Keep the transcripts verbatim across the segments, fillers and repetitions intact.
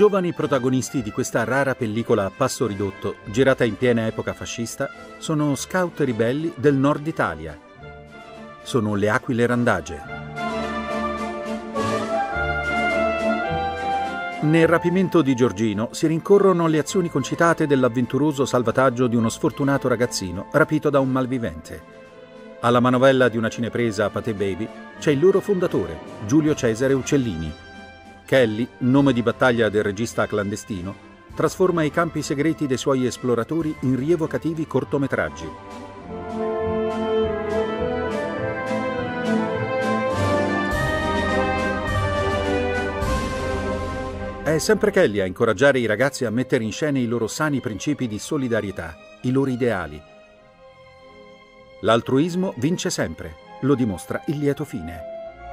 giovani protagonisti di questa rara pellicola a passo ridotto, girata in piena epoca fascista, sono scout ribelli del nord Italia. Sono le Aquile Randage. Nel rapimento di Giorgino si rincorrono le azioni concitate dell'avventuroso salvataggio di uno sfortunato ragazzino rapito da un malvivente. Alla manovella di una cinepresa a Pathé Baby c'è il loro fondatore, Giulio Cesare Uccellini. Kelly, nome di battaglia del regista clandestino, trasforma i campi segreti dei suoi esploratori in rievocativi cortometraggi. È sempre Kelly a incoraggiare i ragazzi a mettere in scena i loro sani principi di solidarietà, i loro ideali. L'altruismo vince sempre, lo dimostra il lieto fine.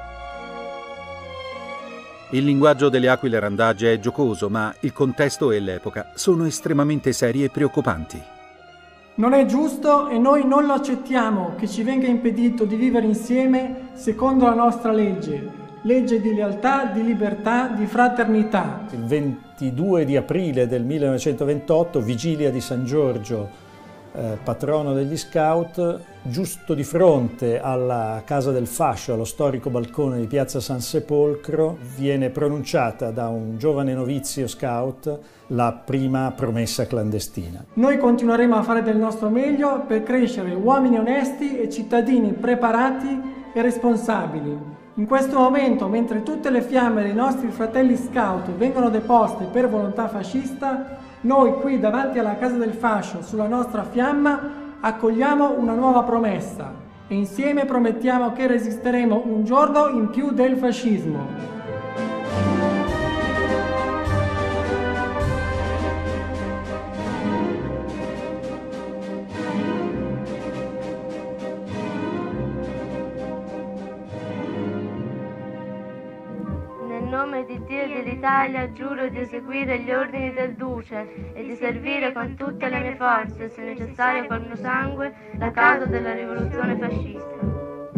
Il linguaggio delle Aquile Randage è giocoso, ma il contesto e l'epoca sono estremamente seri e preoccupanti. Non è giusto e noi non lo accettiamo che ci venga impedito di vivere insieme secondo la nostra legge, legge di lealtà, di libertà, di fraternità. Il ventidue di aprile del millenovecentoventotto, vigilia di San Giorgio, eh, patrono degli scout, giusto di fronte alla Casa del Fascio, allo storico balcone di Piazza San Sepolcro, viene pronunciata da un giovane novizio scout la prima promessa clandestina. Noi continueremo a fare del nostro meglio per crescere uomini onesti e cittadini preparati e responsabili. In questo momento, mentre tutte le fiamme dei nostri fratelli scout vengono deposte per volontà fascista, noi qui davanti alla Casa del Fascio, sulla nostra fiamma, accogliamo una nuova promessa e insieme promettiamo che resisteremo un giorno in più del fascismo. Nel nome di Dio e dell'Italia giuro di eseguire gli ordini del Duce e di servire con tutte le mie forze, se necessario col mio sangue, la causa della rivoluzione fascista.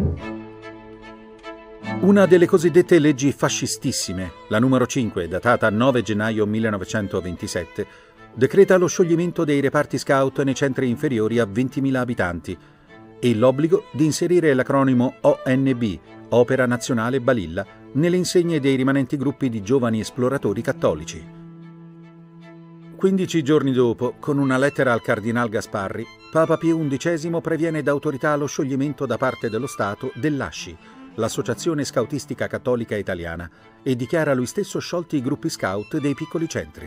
Una delle cosiddette leggi fascistissime, la numero cinque, datata nove gennaio millenovecentoventisette, decreta lo scioglimento dei reparti scout nei centri inferiori a ventimila abitanti e l'obbligo di inserire l'acronimo O N B, Opera Nazionale Balilla, nelle insegne dei rimanenti gruppi di giovani esploratori cattolici. Quindici giorni dopo, con una lettera al Cardinal Gasparri, Papa Pio undicesimo previene d'autorità lo scioglimento da parte dello Stato dell'A S C I, l'Associazione Scautistica Cattolica Italiana, e dichiara lui stesso sciolti i gruppi scout dei piccoli centri.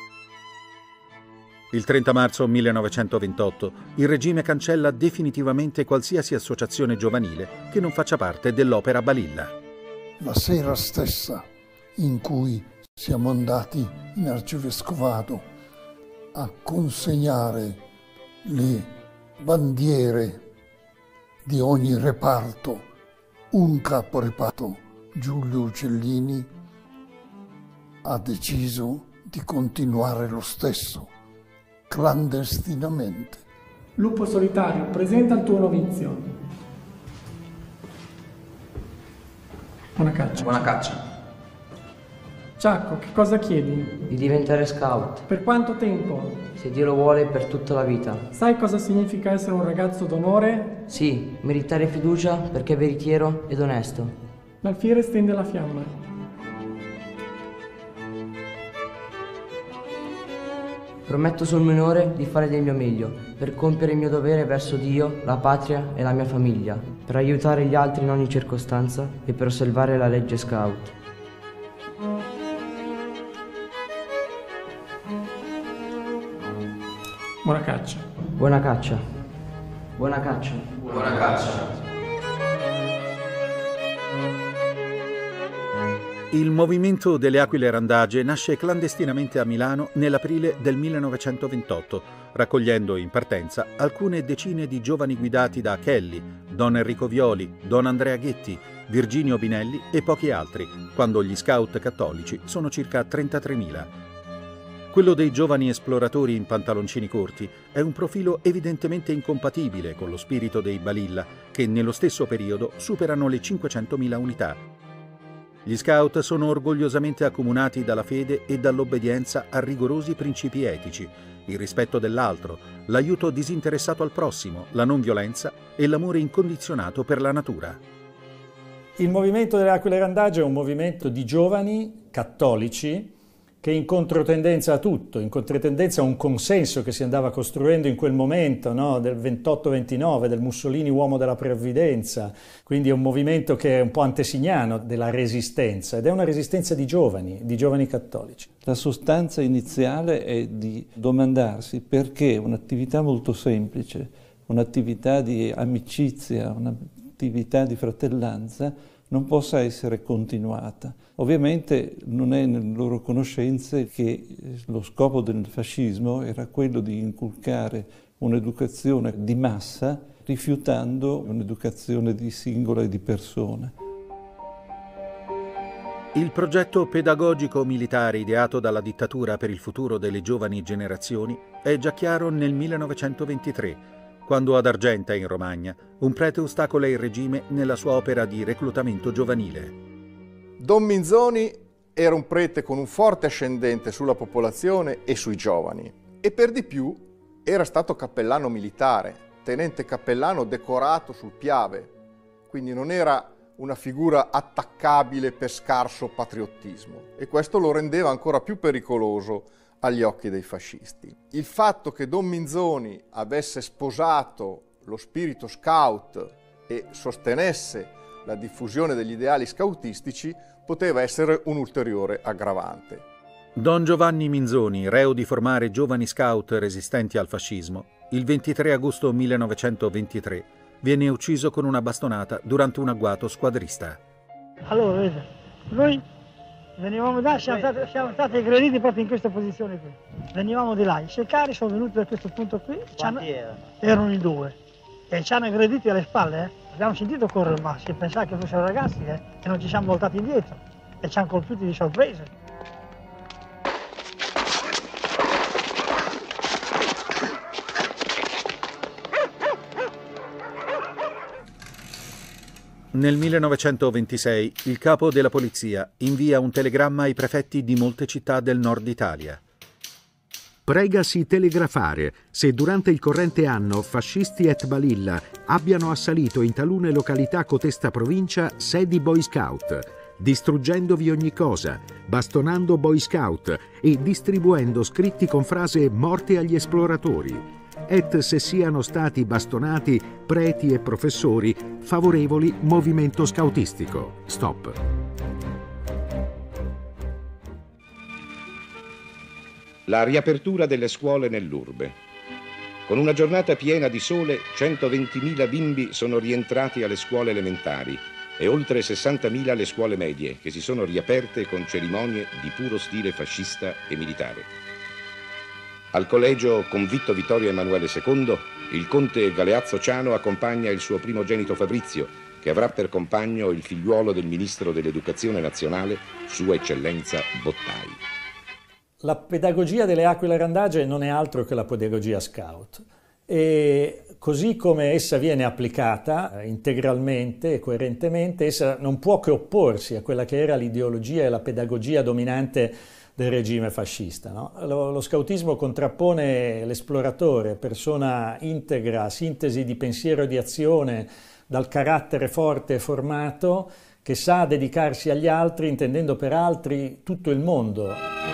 Il trenta marzo millenovecentoventotto il regime cancella definitivamente qualsiasi associazione giovanile che non faccia parte dell'Opera Balilla. La sera stessa in cui siamo andati in Arcivescovato a consegnare le bandiere di ogni reparto, un caporeparto, Giulio Uccellini, ha deciso di continuare lo stesso, clandestinamente. Lupo solitario, presenta il tuo novizio. Buona caccia. Buona caccia. Ciacco, che cosa chiedi? Di diventare scout. Per quanto tempo? Se Dio lo vuole, per tutta la vita. Sai cosa significa essere un ragazzo d'onore? Sì, meritare fiducia perché è veritiero ed onesto. L'alfiere stende la fiamma. Prometto sul mio onore di fare del mio meglio, per compiere il mio dovere verso Dio, la patria e la mia famiglia, per aiutare gli altri in ogni circostanza e per osservare la legge scout. Buona caccia. Buona caccia. Buona caccia. Buona caccia. Il movimento delle Aquile Randage nasce clandestinamente a Milano nell'aprile del millenovecentoventotto, raccogliendo in partenza alcune decine di giovani guidati da Kelly, Don Enrico Violi, Don Andrea Ghetti, Virginio Binelli e pochi altri, quando gli scout cattolici sono circa trentatremila. Quello dei giovani esploratori in pantaloncini corti è un profilo evidentemente incompatibile con lo spirito dei Balilla, che nello stesso periodo superano le cinquecentomila unità. Gli scout sono orgogliosamente accomunati dalla fede e dall'obbedienza a rigorosi principi etici, il rispetto dell'altro, l'aiuto disinteressato al prossimo, la non violenza e l'amore incondizionato per la natura. Il movimento delle Aquile Randage è un movimento di giovani cattolici che in controtendenza a tutto, in controtendenza a un consenso che si andava costruendo in quel momento, no? Del ventotto ventinove, del Mussolini uomo della previdenza, quindi è un movimento che è un po' antesignano della resistenza, ed è una resistenza di giovani, di giovani cattolici. La sostanza iniziale è di domandarsi perché un'attività molto semplice, un'attività di amicizia, un'attività di fratellanza, non possa essere continuata. Ovviamente non è nelle loro conoscenze che lo scopo del fascismo era quello di inculcare un'educazione di massa, rifiutando un'educazione di singola e di persona. Il progetto pedagogico militare ideato dalla dittatura per il futuro delle giovani generazioni è già chiaro nel millenovecentoventitré, quando ad Argenta, in Romagna, un prete ostacola il regime nella sua opera di reclutamento giovanile. Don Minzoni era un prete con un forte ascendente sulla popolazione e sui giovani, e per di più era stato cappellano militare, tenente cappellano decorato sul Piave, quindi non era una figura attaccabile per scarso patriottismo, e questo lo rendeva ancora più pericoloso agli occhi dei fascisti. Il fatto che Don Minzoni avesse sposato lo spirito scout e sostenesse la diffusione degli ideali scoutistici poteva essere un ulteriore aggravante. Don Giovanni Minzoni, reo di formare giovani scout resistenti al fascismo, il ventitré agosto millenovecentoventitré viene ucciso con una bastonata durante un agguato squadrista. Allora, vedete, noi venivamo da, siamo stati, siamo stati aggrediti proprio in questa posizione qui. Venivamo di là, i secari sono venuti da questo punto qui. Quanti erano? Erano in due. E ci hanno aggrediti alle spalle, eh. Abbiamo sentito correre, ma si pensava che fossero ragazzi, eh. E non ci siamo voltati indietro. E ci hanno colpiti di sorpresa. Nel millenovecentoventisei il capo della polizia invia un telegramma ai prefetti di molte città del nord Italia. Pregasi telegrafare se durante il corrente anno fascisti et Balilla abbiano assalito in talune località cotesta provincia sedi Boy Scout, distruggendovi ogni cosa, bastonando Boy Scout e distribuendo scritti con frase morte agli esploratori, et se siano stati bastonati preti e professori favorevoli movimento scoutistico. Stop. La riapertura delle scuole nell'urbe. Con una giornata piena di sole, centoventimila bimbi sono rientrati alle scuole elementari e oltre sessantamila alle scuole medie, che si sono riaperte con cerimonie di puro stile fascista e militare. Al collegio Convitto Vittorio Emanuele secondo, il conte Galeazzo Ciano accompagna il suo primogenito Fabrizio, che avrà per compagno il figliuolo del ministro dell'Educazione Nazionale, Sua Eccellenza Bottai. La pedagogia delle Aquile Randage non è altro che la pedagogia scout, e così come essa viene applicata integralmente e coerentemente, essa non può che opporsi a quella che era l'ideologia e la pedagogia dominante del regime fascista, no? Lo, lo scautismo contrappone l'esploratore, persona integra, sintesi di pensiero e di azione, dal carattere forte e formato, che sa dedicarsi agli altri, intendendo per altri tutto il mondo.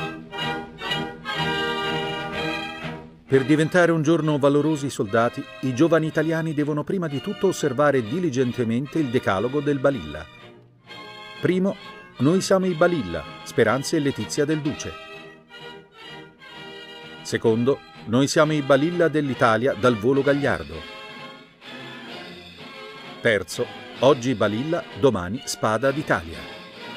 Per diventare un giorno valorosi soldati, i giovani italiani devono prima di tutto osservare diligentemente il decalogo del Balilla. Primo, noi siamo i Balilla, Speranza e Letizia del Duce. Secondo, noi siamo i Balilla dell'Italia dal volo gagliardo. Terzo, oggi Balilla, domani Spada d'Italia.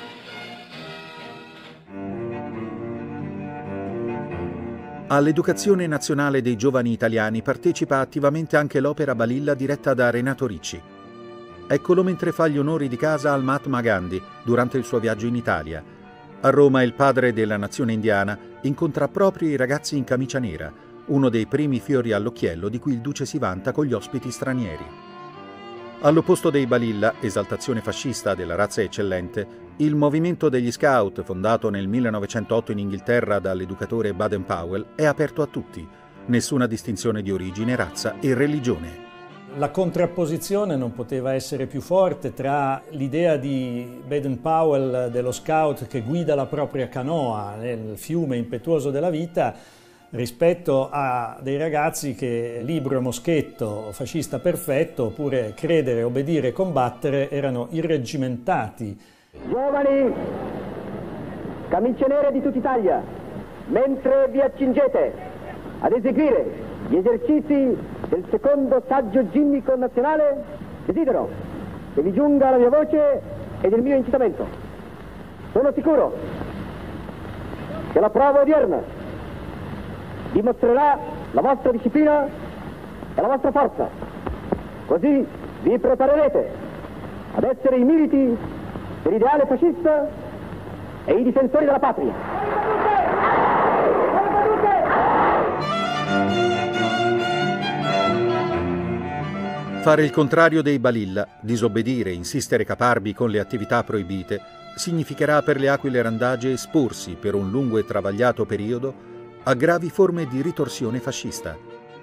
All'educazione nazionale dei giovani italiani partecipa attivamente anche l'opera Balilla diretta da Renato Ricci. Eccolo mentre fa gli onori di casa al Mahatma Gandhi durante il suo viaggio in Italia. A Roma il padre della nazione indiana incontra proprio i ragazzi in camicia nera, uno dei primi fiori all'occhiello di cui il duce si vanta con gli ospiti stranieri. All'opposto dei Balilla, esaltazione fascista della razza eccellente, il movimento degli Scout, fondato nel millenovecentotto in Inghilterra dall'educatore Baden-Powell, è aperto a tutti, nessuna distinzione di origine, razza e religione. La contrapposizione non poteva essere più forte tra l'idea di Baden-Powell dello scout che guida la propria canoa nel fiume impetuoso della vita rispetto a dei ragazzi che libro e moschetto, fascista perfetto, oppure credere, obbedire e combattere erano irreggimentati. Giovani, camicie nere di tutta Italia, mentre vi accingete ad eseguire gli esercizi del secondo saggio ginnico nazionale, desidero che vi giunga la mia voce ed il mio incitamento. Sono sicuro che la prova odierna dimostrerà la vostra disciplina e la vostra forza. Così vi preparerete ad essere i militi dell'ideale fascista e i difensori della patria. Fare il contrario dei Balilla, disobbedire, insistere caparbi con le attività proibite, significherà per le Aquile Randage esporsi per un lungo e travagliato periodo a gravi forme di ritorsione fascista.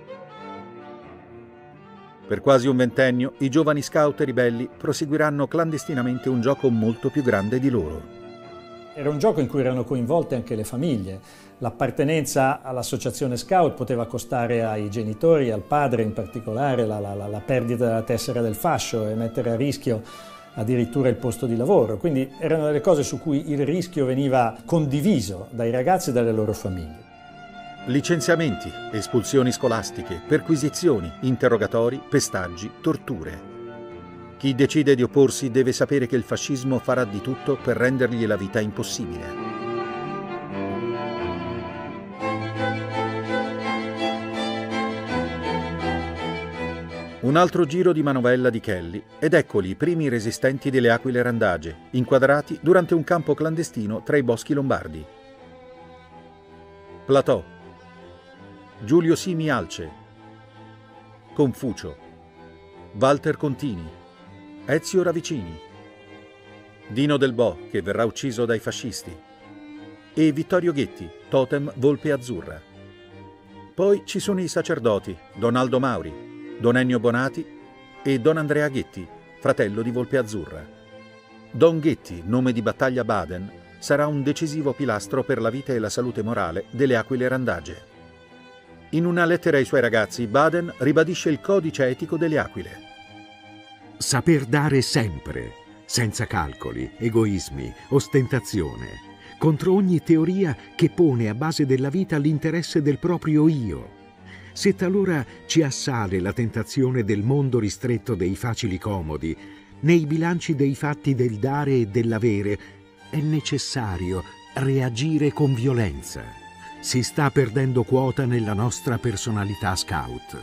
Per quasi un ventennio i giovani scout e ribelli proseguiranno clandestinamente un gioco molto più grande di loro. Era un gioco in cui erano coinvolte anche le famiglie. L'appartenenza all'associazione scout poteva costare ai genitori, al padre in particolare, la, la, la perdita della tessera del fascio e mettere a rischio addirittura il posto di lavoro. Quindi erano delle cose su cui il rischio veniva condiviso dai ragazzi e dalle loro famiglie. Licenziamenti, espulsioni scolastiche, perquisizioni, interrogatori, pestaggi, torture. Chi decide di opporsi deve sapere che il fascismo farà di tutto per rendergli la vita impossibile. Un altro giro di manovella di Kelly ed eccoli i primi resistenti delle Aquile Randage, inquadrati durante un campo clandestino tra i boschi lombardi. Platò, Giulio Simi Alce, Confucio, Walter Contini, Ezio Ravicini, Dino Del Bo, che verrà ucciso dai fascisti, e Vittorio Ghetti, totem Volpe Azzurra. Poi ci sono i sacerdoti, Don Aldo Mauri, Don Ennio Bonati e Don Andrea Ghetti, fratello di Volpe Azzurra. Don Ghetti, nome di battaglia Baden, sarà un decisivo pilastro per la vita e la salute morale delle Aquile Randage. In una lettera ai suoi ragazzi, Baden ribadisce il codice etico delle Aquile. Saper dare sempre, senza calcoli, egoismi, ostentazione, contro ogni teoria che pone a base della vita l'interesse del proprio io. Se talora ci assale la tentazione del mondo ristretto dei facili comodi, nei bilanci dei fatti del dare e dell'avere, è necessario reagire con violenza. Si sta perdendo quota nella nostra personalità scout.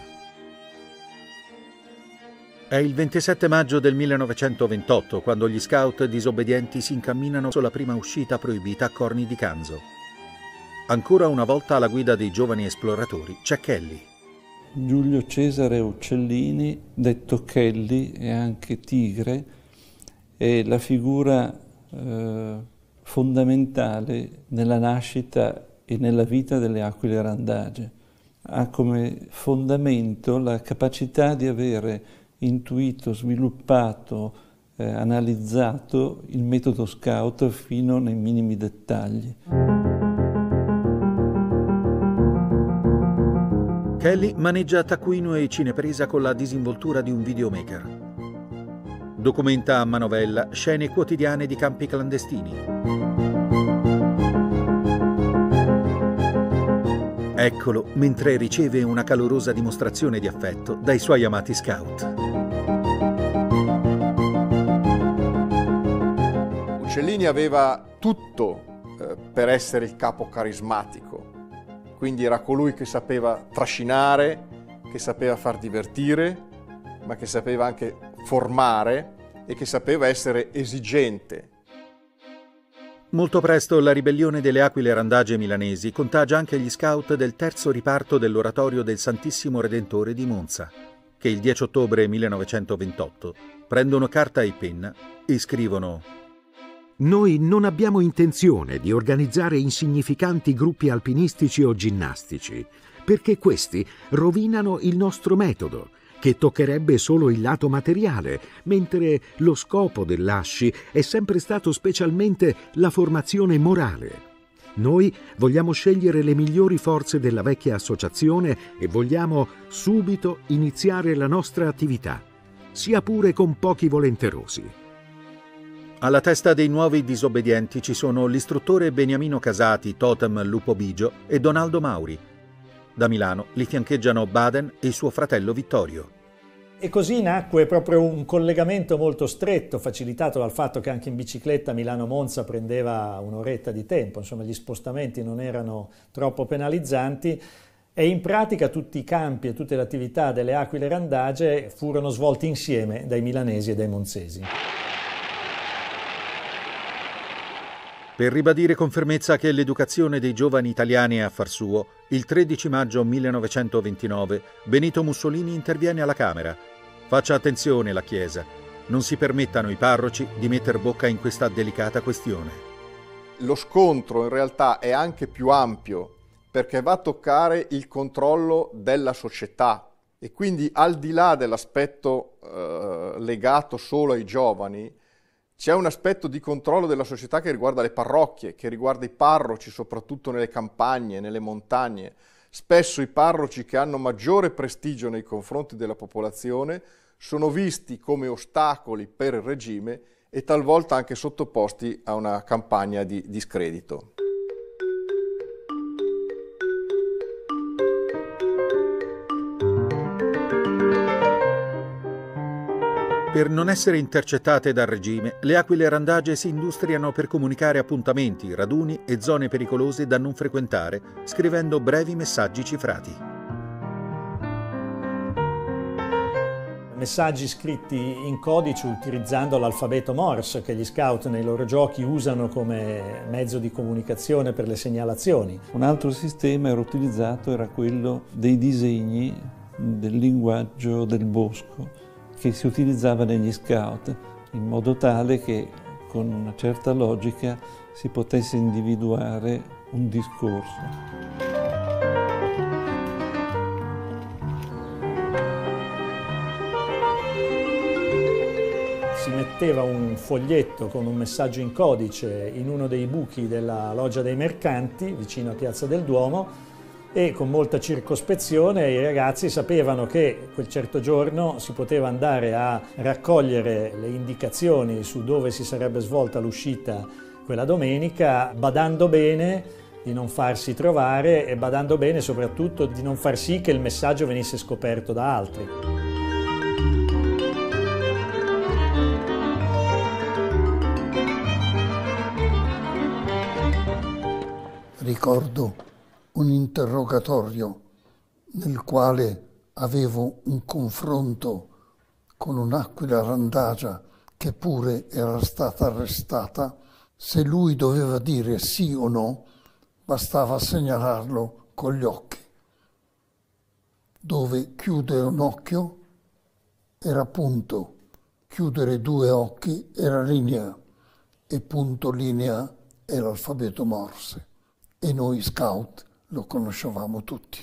È il ventisette maggio del millenovecentoventotto quando gli scout disobbedienti si incamminano sulla prima uscita proibita a Corni di Canzo. Ancora una volta alla guida dei giovani esploratori c'è Kelly. Giulio Cesare Uccellini, detto Kelly e anche Tigre, è la figura eh, fondamentale nella nascita e nella vita delle Aquile Randage. Ha come fondamento la capacità di avere intuito, sviluppato, eh, analizzato il metodo scout fino nei minimi dettagli. Kelly maneggia taccuino e cinepresa con la disinvoltura di un videomaker. Documenta a manovella scene quotidiane di campi clandestini. Eccolo mentre riceve una calorosa dimostrazione di affetto dai suoi amati scout. Uccellini aveva tutto eh, per essere il capo carismatico, quindi era colui che sapeva trascinare, che sapeva far divertire, ma che sapeva anche formare e che sapeva essere esigente. Molto presto la ribellione delle Aquile Randage milanesi contagia anche gli scout del terzo riparto dell'oratorio del Santissimo Redentore di Monza. che il dieci ottobre millenovecentoventotto prendono carta e penna e scrivono: Noi non abbiamo intenzione di organizzare insignificanti gruppi alpinistici o ginnastici, perché questi rovinano il nostro metodo, che toccherebbe solo il lato materiale, mentre lo scopo dell'A S C I è sempre stato specialmente la formazione morale. Noi vogliamo scegliere le migliori forze della vecchia associazione e vogliamo subito iniziare la nostra attività, sia pure con pochi volenterosi. Alla testa dei nuovi disobbedienti ci sono l'istruttore Beniamino Casati, totem Lupo Bigio, e Donaldo Mauri. Da Milano li fiancheggiano Baden e suo fratello Vittorio. E così nacque proprio un collegamento molto stretto, facilitato dal fatto che anche in bicicletta Milano-Monza prendeva un'oretta di tempo, insomma gli spostamenti non erano troppo penalizzanti, e in pratica tutti i campi e tutte le attività delle Aquile Randage furono svolti insieme dai milanesi e dai monzesi. Per ribadire con fermezza che l'educazione dei giovani italiani è affar suo, il tredici maggio millenovecentoventinove Benito Mussolini interviene alla Camera. Faccia attenzione la Chiesa, non si permettano i parroci di metter bocca in questa delicata questione. Lo scontro in realtà è anche più ampio, perché va a toccare il controllo della società e quindi al di là dell'aspetto eh, legato solo ai giovani, c'è un aspetto di controllo della società che riguarda le parrocchie, che riguarda i parroci, soprattutto nelle campagne, nelle montagne. Spesso i parroci che hanno maggiore prestigio nei confronti della popolazione sono visti come ostacoli per il regime e talvolta anche sottoposti a una campagna di discredito. Per non essere intercettate dal regime, le Aquile Randage si industriano per comunicare appuntamenti, raduni e zone pericolose da non frequentare, scrivendo brevi messaggi cifrati. Messaggi scritti in codice utilizzando l'alfabeto Morse che gli scout nei loro giochi usano come mezzo di comunicazione per le segnalazioni. Un altro sistema era utilizzato era quello dei disegni del linguaggio del bosco che si utilizzava negli scout, in modo tale che con una certa logica si potesse individuare un discorso. Si metteva un foglietto con un messaggio in codice in uno dei buchi della Loggia dei Mercanti, vicino a Piazza del Duomo, e con molta circospezione i ragazzi sapevano che quel certo giorno si poteva andare a raccogliere le indicazioni su dove si sarebbe svolta l'uscita quella domenica, badando bene di non farsi trovare e badando bene soprattutto di non far sì che il messaggio venisse scoperto da altri. Ricordo un interrogatorio nel quale avevo un confronto con un'Aquila Randagia che pure era stata arrestata. Se lui doveva dire sì o no, bastava segnalarlo con gli occhi. Dove chiudere un occhio era punto, chiudere due occhi era linea e punto linea è l'alfabeto Morse. E noi scout lo conoscevamo tutti.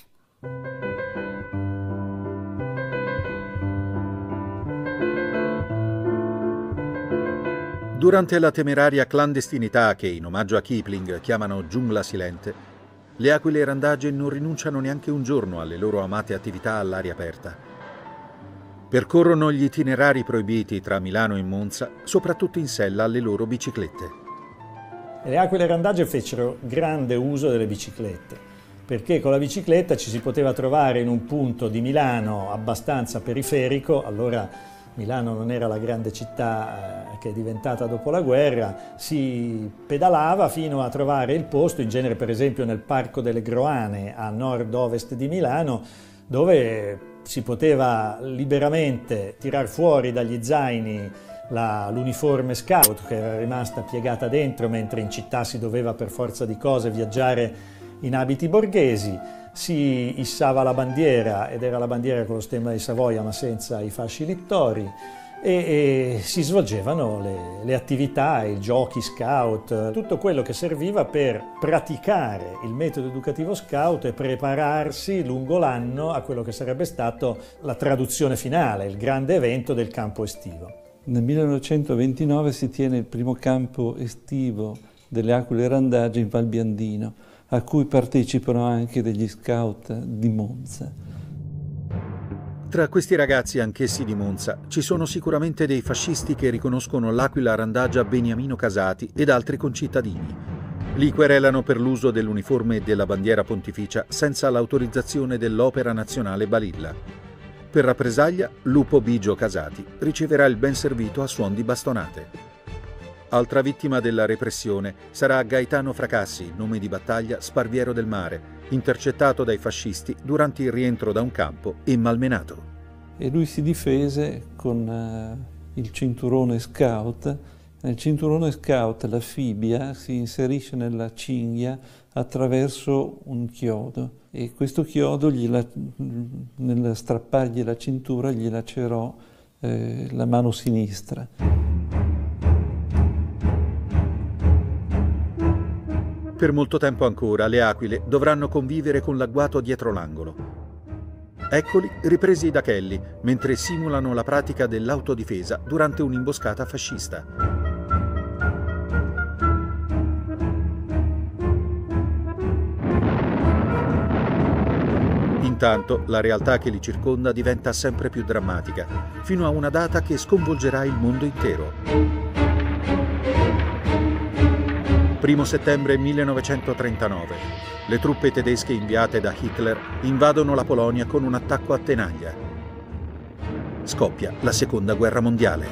Durante la temeraria clandestinità che in omaggio a Kipling chiamano giungla silente, le Aquile Randage non rinunciano neanche un giorno alle loro amate attività all'aria aperta. Percorrono gli itinerari proibiti tra Milano e Monza, soprattutto in sella alle loro biciclette. Le Aquile Randage fecero grande uso delle biciclette, perché con la bicicletta ci si poteva trovare in un punto di Milano abbastanza periferico. Allora Milano non era la grande città eh, che è diventata dopo la guerra, si pedalava fino a trovare il posto, in genere per esempio nel Parco delle Groane a nord-ovest di Milano, dove si poteva liberamente tirar fuori dagli zaini l'uniforme scout che era rimasta piegata dentro, mentre in città si doveva per forza di cose viaggiare in abiti borghesi, si issava la bandiera, ed era la bandiera con lo stemma di Savoia ma senza i fasci littori, e, e si svolgevano le, le attività, i giochi scout, tutto quello che serviva per praticare il metodo educativo scout e prepararsi lungo l'anno a quello che sarebbe stato la traduzione finale, il grande evento del campo estivo. Nel millenovecentoventinove si tiene il primo campo estivo delle Aquile Randage in Val Biandino, a cui partecipano anche degli scout di Monza. Tra questi ragazzi, anch'essi di Monza, ci sono sicuramente dei fascisti che riconoscono l'Aquila Randagia Beniamino Casati ed altri concittadini. Li querelano per l'uso dell'uniforme e della bandiera pontificia senza l'autorizzazione dell'Opera Nazionale Balilla. Per rappresaglia, Lupo Bigio Casati riceverà il ben servito a suon di bastonate. Altra vittima della repressione sarà Gaetano Fracassi, nome di battaglia Sparviero del Mare, intercettato dai fascisti durante il rientro da un campo e malmenato. E lui si difese con uh, il cinturone scout. Nel cinturone scout la fibbia si inserisce nella cinghia attraverso un chiodo, e questo chiodo, gliela, nel strappargli la cintura, gli lacerò eh, la mano sinistra. Per molto tempo ancora le aquile dovranno convivere con l'agguato dietro l'angolo. Eccoli ripresi da Kelly mentre simulano la pratica dell'autodifesa durante un'imboscata fascista. Intanto la realtà che li circonda diventa sempre più drammatica, fino a una data che sconvolgerà il mondo intero. primo settembre millenovecentotrentanove. Le truppe tedesche inviate da Hitler invadono la Polonia con un attacco a tenaglia. Scoppia la Seconda Guerra Mondiale.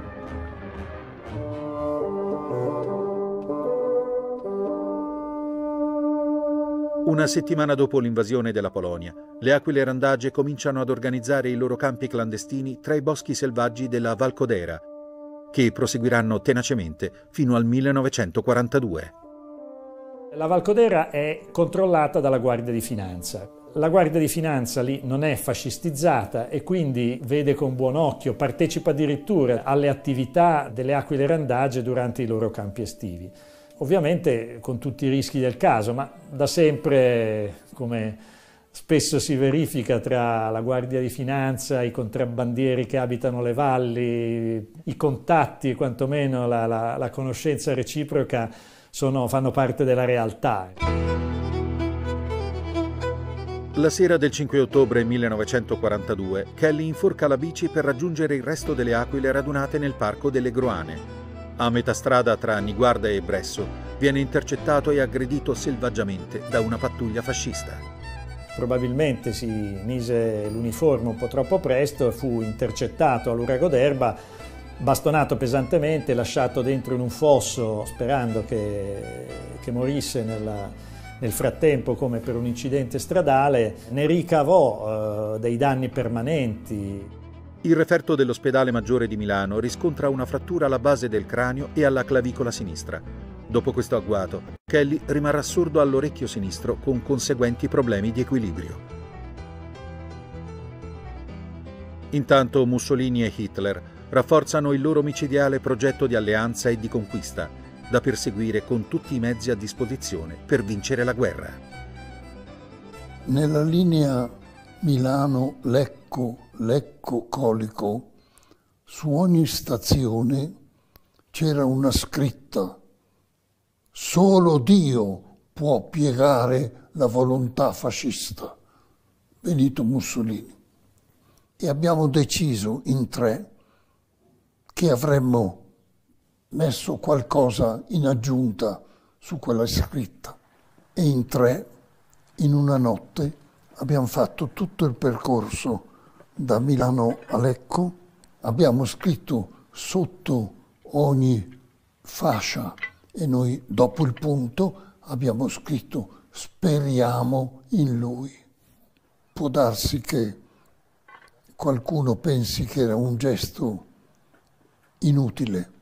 Una settimana dopo l'invasione della Polonia, le Aquile Randage cominciano ad organizzare i loro campi clandestini tra i boschi selvaggi della Val Codera, che proseguiranno tenacemente fino al millenovecentoquarantadue. La Val Codera è controllata dalla Guardia di Finanza. La Guardia di Finanza lì non è fascistizzata e quindi vede con buon occhio, partecipa addirittura alle attività delle Aquile Randage durante i loro campi estivi. Ovviamente con tutti i rischi del caso, ma da sempre, come spesso si verifica tra la Guardia di Finanza, i contrabbandieri che abitano le valli, i contatti, quantomeno la, la, la conoscenza reciproca, sono, fanno parte della realtà. La sera del cinque ottobre millenovecentoquarantadue, Kelly inforca la bici per raggiungere il resto delle aquile radunate nel parco delle Groane. A metà strada tra Niguarda e Bresso viene intercettato e aggredito selvaggiamente da una pattuglia fascista. Probabilmente si mise l'uniforme un po' troppo presto e fu intercettato all'Urago d'Erba, bastonato pesantemente, lasciato dentro in un fosso sperando che, che morisse nella, nel frattempo come per un incidente stradale. Ne ricavò eh, dei danni permanenti. Il referto dell'ospedale maggiore di Milano riscontra una frattura alla base del cranio e alla clavicola sinistra. Dopo questo agguato, Kelly rimarrà sordo all'orecchio sinistro con conseguenti problemi di equilibrio. Intanto Mussolini e Hitler rafforzano il loro micidiale progetto di alleanza e di conquista, da perseguire con tutti i mezzi a disposizione per vincere la guerra. Nella linea Milano-Lecco, Lecco-Colico, su ogni stazione c'era una scritta: solo Dio può piegare la volontà fascista. Benito Mussolini. E abbiamo deciso in tre che avremmo messo qualcosa in aggiunta su quella scritta. E in tre, in una notte, abbiamo fatto tutto il percorso da Milano a Lecco, abbiamo scritto sotto ogni fascia e noi dopo il punto abbiamo scritto speriamo in lui. Può darsi che qualcuno pensi che era un gesto inutile,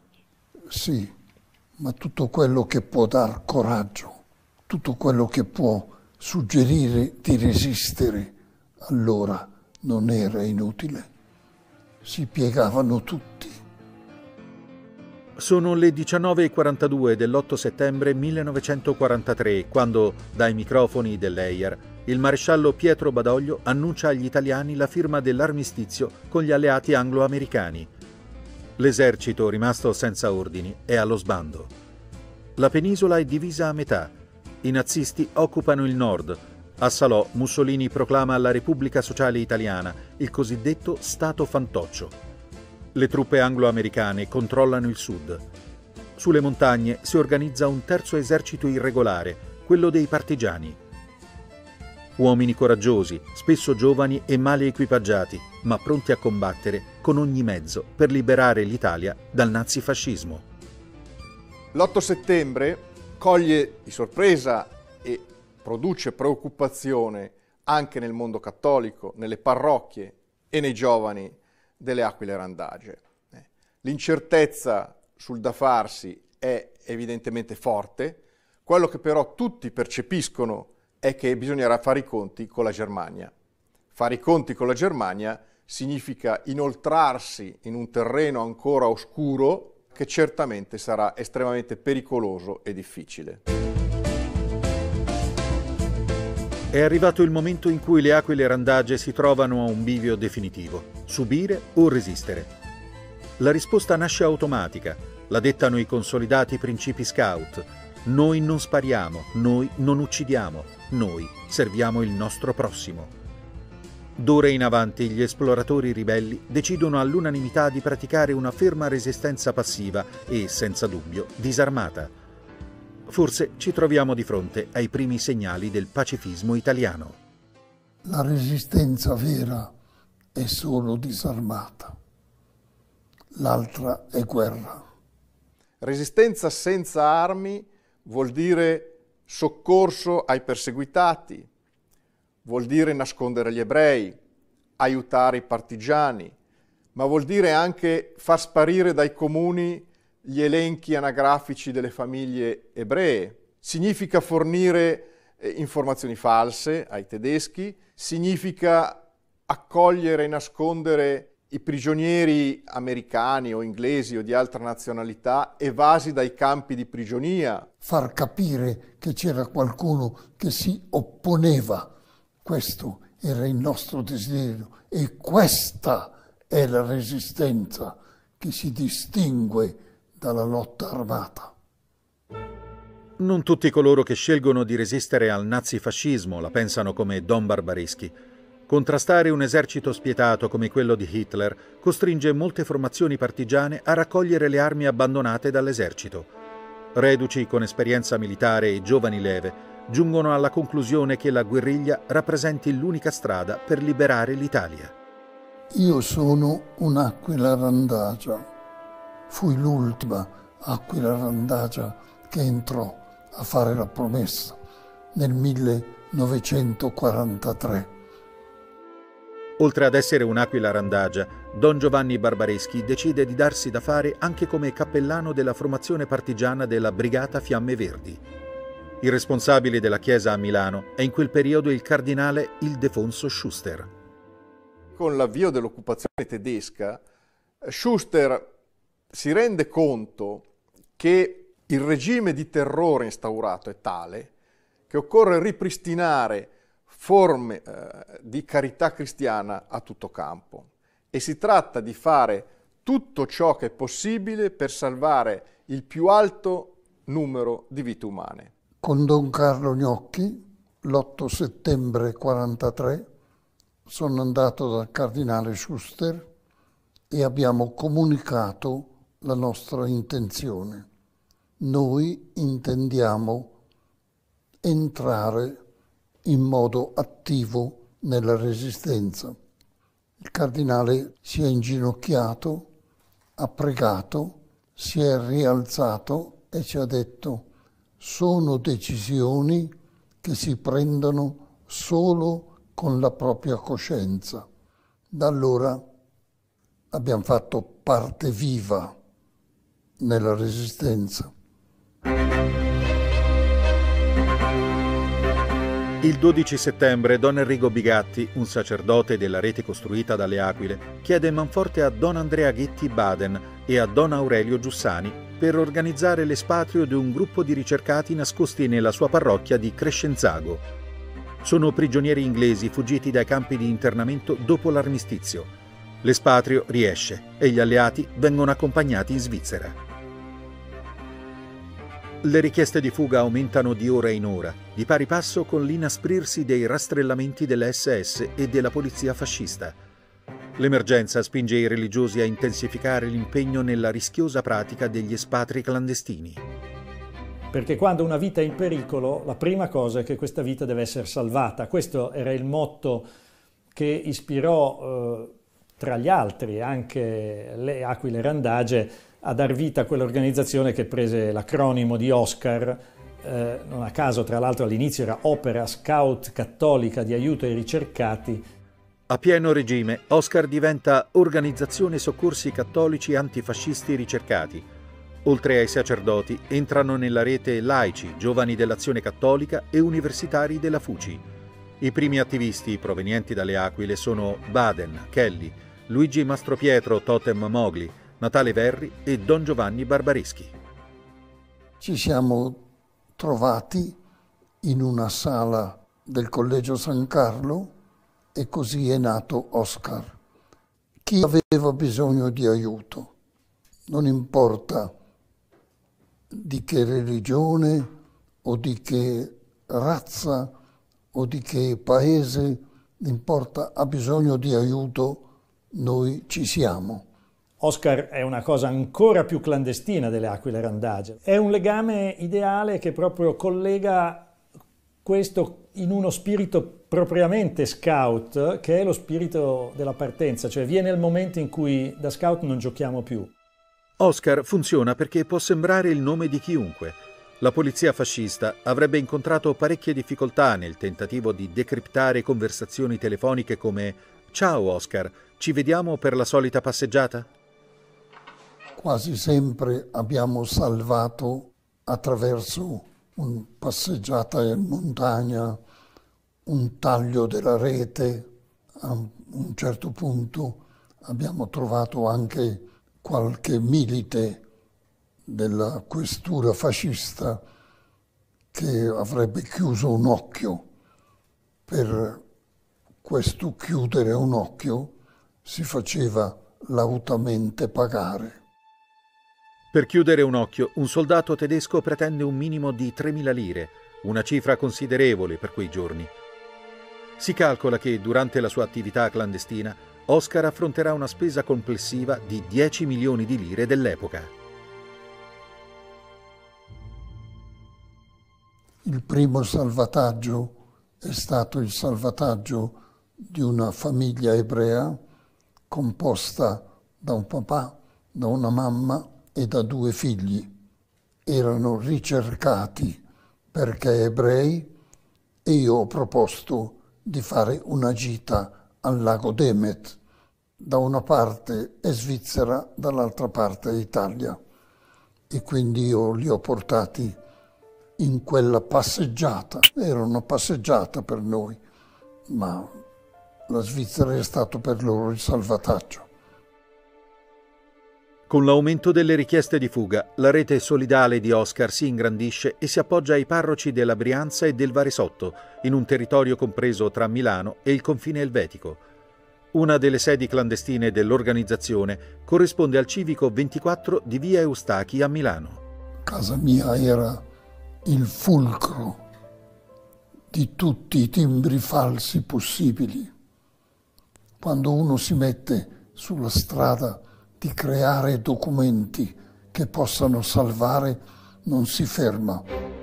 sì, ma tutto quello che può dar coraggio, tutto quello che può Suggerire di resistere allora non era inutile. Si piegavano tutti. Sono le diciannove e quarantadue dell'otto settembre millenovecentoquarantatré quando, dai microfoni dell'E I A R, il maresciallo Pietro Badoglio annuncia agli italiani la firma dell'armistizio con gli alleati anglo-americani. L'esercito, rimasto senza ordini, è allo sbando. La penisola è divisa a metà. I nazisti occupano il nord. A Salò Mussolini proclama la Repubblica Sociale Italiana, il cosiddetto Stato Fantoccio. Le truppe anglo-americane controllano il sud. Sulle montagne si organizza un terzo esercito irregolare, quello dei partigiani. Uomini coraggiosi, spesso giovani e male equipaggiati, ma pronti a combattere con ogni mezzo per liberare l'Italia dal nazifascismo. L'otto settembre coglie di sorpresa e produce preoccupazione anche nel mondo cattolico, nelle parrocchie e nei giovani delle Aquile Randage. L'incertezza sul da farsi è evidentemente forte, quello che però tutti percepiscono è che bisognerà fare i conti con la Germania. Fare i conti con la Germania significa inoltrarsi in un terreno ancora oscuro che certamente sarà estremamente pericoloso e difficile. È arrivato il momento in cui le Aquile Randage si trovano a un bivio definitivo: subire o resistere. La risposta nasce automatica, la dettano i consolidati principi scout. Noi non spariamo, noi non uccidiamo, noi serviamo il nostro prossimo. D'ora in avanti gli esploratori ribelli decidono all'unanimità di praticare una ferma resistenza passiva e, senza dubbio, disarmata. Forse ci troviamo di fronte ai primi segnali del pacifismo italiano. La resistenza vera è solo disarmata. L'altra è guerra. Resistenza senza armi vuol dire soccorso ai perseguitati, vuol dire nascondere gli ebrei, aiutare i partigiani, ma vuol dire anche far sparire dai comuni gli elenchi anagrafici delle famiglie ebree. Significa fornire eh, informazioni false ai tedeschi, significa accogliere e nascondere i prigionieri americani o inglesi o di altra nazionalità evasi dai campi di prigionia. Far capire che c'era qualcuno che si opponeva. Questo era il nostro desiderio e questa è la resistenza che si distingue dalla lotta armata. Non tutti coloro che scelgono di resistere al nazifascismo la pensano come Don Barbareschi. Contrastare un esercito spietato come quello di Hitler costringe molte formazioni partigiane a raccogliere le armi abbandonate dall'esercito. Reduci con esperienza militare e giovani leve giungono alla conclusione che la guerriglia rappresenti l'unica strada per liberare l'Italia. Io sono un'Aquila Randagia. Fui l'ultima Aquila Randagia che entrò a fare la promessa nel millenovecentoquarantatré. Oltre ad essere un'Aquila Randagia, Don Giovanni Barbareschi decide di darsi da fare anche come cappellano della formazione partigiana della Brigata Fiamme Verdi. Il responsabile della chiesa a Milano è in quel periodo il cardinale Ildefonso Schuster. Con l'avvio dell'occupazione tedesca, Schuster si rende conto che il regime di terrore instaurato è tale che occorre ripristinare forme eh, di carità cristiana a tutto campo e si tratta di fare tutto ciò che è possibile per salvare il più alto numero di vite umane. Con Don Carlo Gnocchi, l'otto settembre quarantatré, sono andato dal cardinale Schuster e abbiamo comunicato la nostra intenzione. Noi intendiamo entrare in modo attivo nella resistenza. Il cardinale si è inginocchiato, ha pregato, si è rialzato e ci ha detto: sono decisioni che si prendono solo con la propria coscienza. Da allora abbiamo fatto parte viva nella resistenza. Il dodici settembre Don Enrico Bigatti, un sacerdote della rete costruita dalle Aquile, chiede manforte a Don Andrea Ghetti Baden e a Don Aurelio Giussani per organizzare l'espatrio di un gruppo di ricercati nascosti nella sua parrocchia di Crescenzago. Sono prigionieri inglesi fuggiti dai campi di internamento dopo l'armistizio. L'espatrio riesce e gli alleati vengono accompagnati in Svizzera. Le richieste di fuga aumentano di ora in ora, di pari passo con l'inasprirsi dei rastrellamenti dell'esse esse e della polizia fascista. L'emergenza spinge i religiosi a intensificare l'impegno nella rischiosa pratica degli espatri clandestini. Perché quando una vita è in pericolo, la prima cosa è che questa vita deve essere salvata. Questo era il motto che ispirò, eh, tra gli altri, anche le Aquile Randage, a dar vita a quell'organizzazione che prese l'acronimo di Oscar, eh, non a caso tra l'altro all'inizio era Opera Scout Cattolica di aiuto ai ricercati. A pieno regime, Oscar diventa Organizzazione Soccorsi Cattolici Antifascisti Ricercati. Oltre ai sacerdoti, entrano nella rete laici, giovani dell'Azione Cattolica e universitari della F U C I. I primi attivisti provenienti dalle Aquile sono Baden, Kelly, Luigi Mastropietro Totem Mogli, Natale Verri e Don Giovanni Barbareschi. Ci siamo trovati in una sala del Collegio San Carlo e così è nato Oscar. Chi aveva bisogno di aiuto, non importa di che religione o di che razza o di che paese, importa, ha bisogno di aiuto, noi ci siamo. Oscar è una cosa ancora più clandestina delle Aquile Randage. È un legame ideale che proprio collega questo in uno spirito propriamente scout, che è lo spirito della partenza, cioè viene il momento in cui da scout non giochiamo più. Oscar funziona perché può sembrare il nome di chiunque. La polizia fascista avrebbe incontrato parecchie difficoltà nel tentativo di decriptare conversazioni telefoniche come «Ciao Oscar, ci vediamo per la solita passeggiata?» Quasi sempre abbiamo salvato attraverso una passeggiata in montagna, un taglio della rete. A un certo punto abbiamo trovato anche qualche milite della questura fascista che avrebbe chiuso un occhio. Per questo chiudere un occhio si faceva lautamente pagare. Per chiudere un occhio, un soldato tedesco pretende un minimo di tremila lire, una cifra considerevole per quei giorni. Si calcola che durante la sua attività clandestina Oscar affronterà una spesa complessiva di dieci milioni di lire dell'epoca. Il primo salvataggio è stato il salvataggio di una famiglia ebrea composta da un papà, da una mamma e da due figli. Erano ricercati perché ebrei e io ho proposto di fare una gita al lago Demet. Da una parte è Svizzera, dall'altra parte è Italia. E quindi io li ho portati in quella passeggiata. Era una passeggiata per noi, ma la Svizzera è stato per loro il salvataggio. Con l'aumento delle richieste di fuga, la rete solidale di Oscar si ingrandisce e si appoggia ai parroci della Brianza e del Varesotto, in un territorio compreso tra Milano e il confine elvetico. Una delle sedi clandestine dell'organizzazione corrisponde al civico ventiquattro di via Eustachi a Milano. Casa mia era il fulcro di tutti i timbri falsi possibili. Quando uno si mette sulla strada di creare documenti che possano salvare, non si ferma.